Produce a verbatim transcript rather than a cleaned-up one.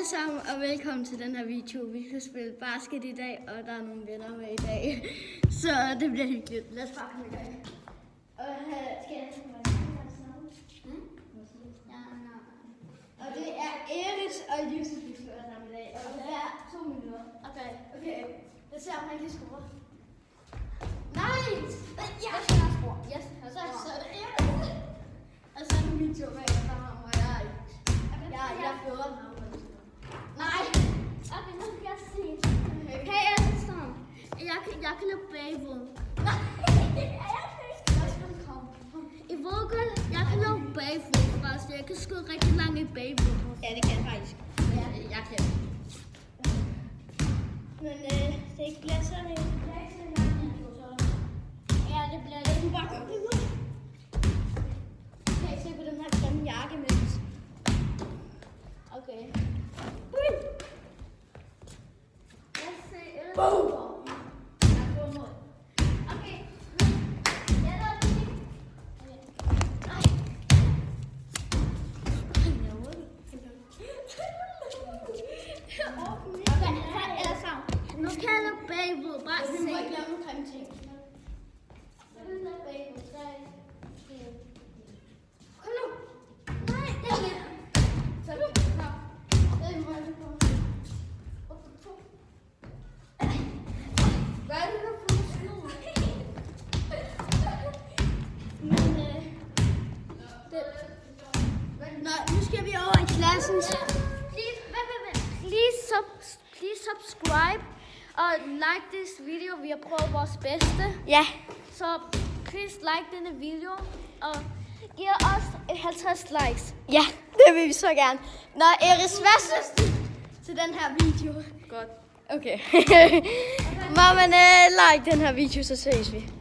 alle sammen, og velkommen til den her video. Vi skal spille basket i dag, og der er nogle venner med i dag. Så det bliver hyggeligt. Lad os bare komme i gang. Og her skal jeg tage mig sammen. Ja, nej. Og det er Eris og Lyses, vi skal være sammen i dag. Og det er to minutter. Okay, okay. Jeg ser, om han kan score. Nej! Jeg skal have score. Yes, så er det Eris. Og så er det min tur bag, og der har mig. Jeg jeg fører den her. Nej! Okay, nu skal jeg se. Hey, alle sammen. Jeg kan, jeg kan løbe bagved. Nej! Er jeg fisk? I ved godt, jeg kan løbe bagved, faktisk. Jeg kan skyde rigtig langt i bagved. Ja, det kan jeg faktisk. Ja, jeg kan. Men øh, det ikke bliver sådan en. Det bliver ikke sådan en video, så. Ja, det bliver det. Du bare gør det nu. Kan I se på den her grimme jakke med? Okay. Boom! Lad os se. Boom! Jeg får mål. Okay. Jeg lader det ikke. Nej. Okay, eller sammen. Nu kan jeg løbe bagved. Bare se. Vi må ikke lave nogle grimme ting. Jeg vil lade bagved. Kom nu. Nej, det er lidt. Så nu. Hvad er det, der får slå? Men, øh... Nå, nu skal vi over i klassen. Please, please, sub, please subscribe og like this video. Vi har prøvet vores bedste. Ja. Så please like denne video og giv os halvtreds likes. Ja, det vil vi så gerne. Nå, Eris, hvad synes du til den her video? Godt. Okay. Må man uh, like den her video, så ses vi.